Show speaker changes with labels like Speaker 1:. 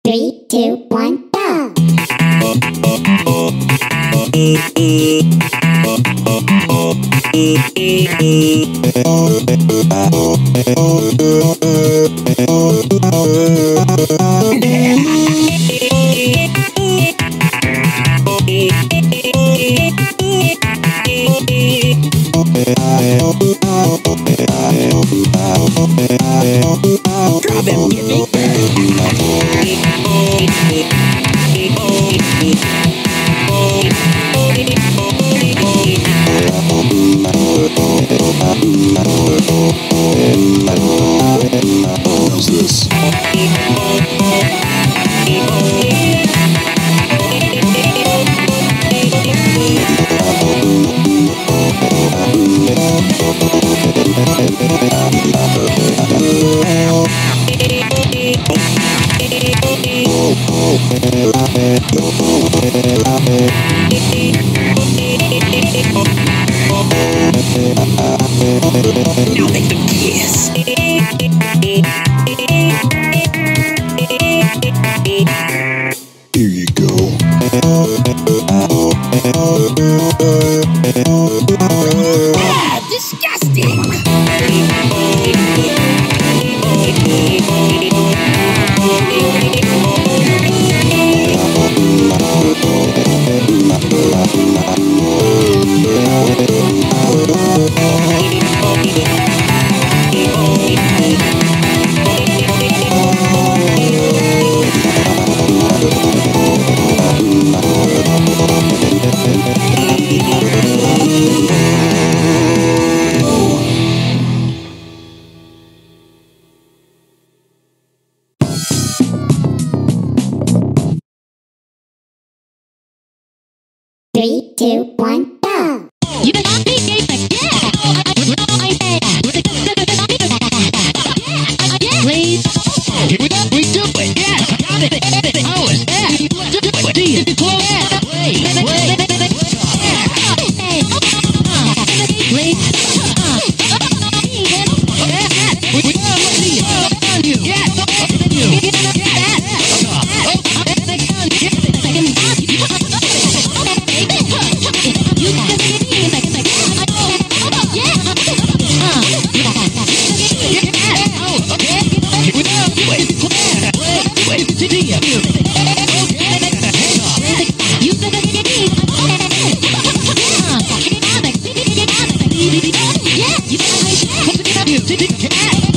Speaker 1: 3, 2, 1, go!
Speaker 2: Drop him, get me.
Speaker 3: How's this?
Speaker 2: Now make them kiss.
Speaker 3: Here you go.
Speaker 2: Ah, disgusting.
Speaker 1: Three, two, one, go!
Speaker 4: You can not be gay, yeah. I say, please.
Speaker 5: Here we go, we do it, yes, got it, always, yeah, do it, do you, close that, wait,
Speaker 4: Please.
Speaker 5: we go, see you, on you, yes, here we go, wait, see you.
Speaker 4: Yeah, you